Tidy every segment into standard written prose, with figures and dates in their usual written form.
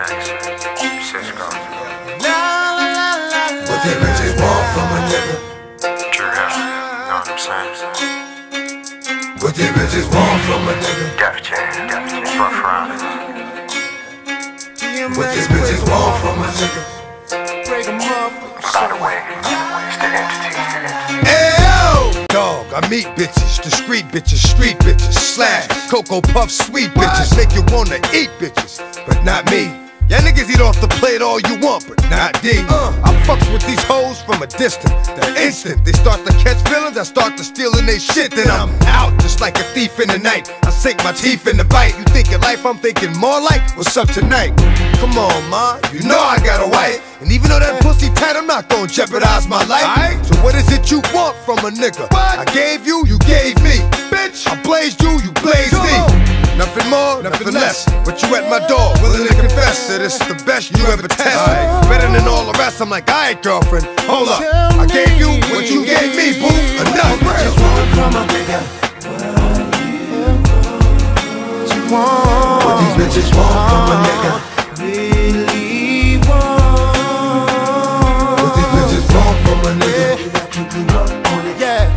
Cisco. What they bitches want from a nigga? True, yeah. Know what I'm saying? What they bitches want from a nigga? Gotcha. Rough riders. What they bitches want from a nigga? By the way, it's the entity. Ayo! Dog, I meet bitches, discreet bitches, street bitches, slash, Cocoa Puff sweet bitches, make you wanna eat bitches, but not me. Y'all niggas eat off the plate all you want, but not D. I fucks with these hoes from a distance. The instant they start to catch feelings, I start to stealing they shit. Then I'm out just like a thief in the night. I sink my teeth in the bite. You thinking life, I'm thinking more like what's up tonight. Come on, ma, you know I got a wife. And even though that pussy tight, I'm not gonna jeopardize my life. So what is it you want from a nigga? I gave you, you gave me. Bitch, I blazed you, you blazed me. Nothing more, nothing less. But you at my door, willing to confess that it's the best you ever test. Better than all the rest. I'm like, alright, girlfriend, hold up. I gave you what you gave me, boo. Enough. What you want from a nigga? What you want? What these bitches want from a nigga? Really want? What these bitches want from a nigga? Yeah.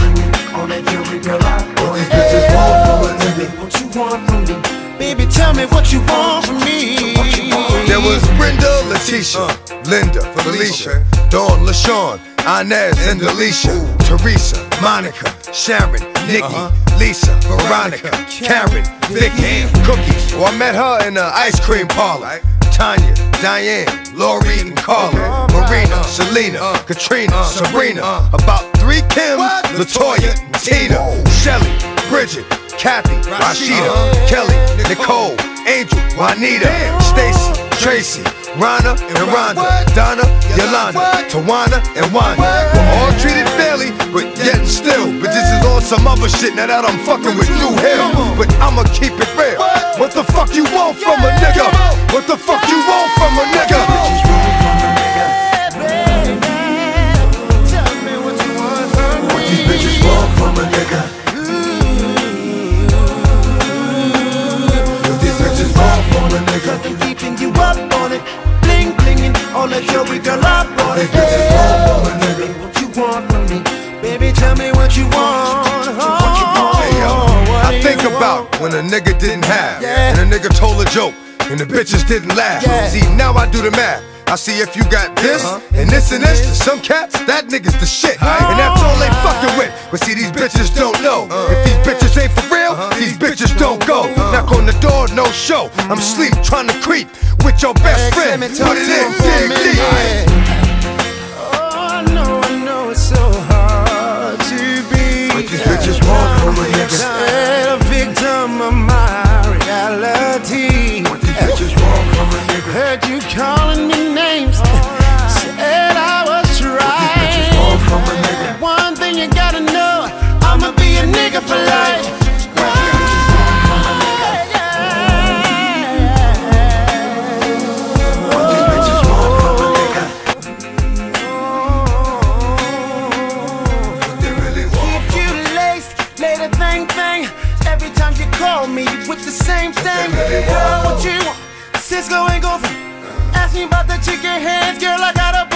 What these bitches want from a nigga? What you want from me? Baby, tell me what you want from me. There was Brenda, Leticia, Linda, Felicia, Dawn, LaShawn, Inez, and Alicia, Teresa, Monica, Sharon, Nikki, Lisa, Veronica, Karen, Vicky, Cookies. Oh, I met her in the ice cream parlor. Tanya, Diane, Lori, and Carla, Marina, Selena, Katrina, Sabrina. About 3 Kims, LaToya, Tina, Shelly, Bridget, Kathy, Rashida, Kelly, Nicole, Angel, Juanita, Stacy, Tracy, Rana and Rhonda, Donna, Yolanda, Tawana, and Wanda. We're all treated fairly, but yet and still bitches is on some other shit now that I'm fucking with New Hill. But I'ma keep it real. What the fuck you want from a nigga? What the fuck you want from a nigga? What these bitches want from a nigga? What these bitches want from a nigga? I'm keeping you up on it, bling blinging, all that jewelry, girl, up on What it. these bitches want from a nigga? What you want from me? Baby, tell me what you want. Hey, yo, I think about when a nigga didn't have, and a nigga told a joke, and the bitches didn't laugh. See, now I do the math. I see if you got this, and this, to some cats, that nigga's the shit. And that's all they fucking with. But see, these bitches don't know. If these bitches ain't for real, these bitches don't go. Knock on the door, no show. I'm asleep, trying to creep with your best friend. Put it in, dig deep. Oh, I know it's so hard to be. What these bitches want from a nigga? A victim of my reality. What these bitches want from a nigga? Heard you calling me names, said I was trying. From a nigga. One thing you gotta know, I'ma be a nigga for life. What these bitches want from a nigga? What they really want. Keep you laced, later thing. Every time you call me with the same thing. Girl, what you want? Cisco ain't gon' ask me about the chicken hands, girl. I got a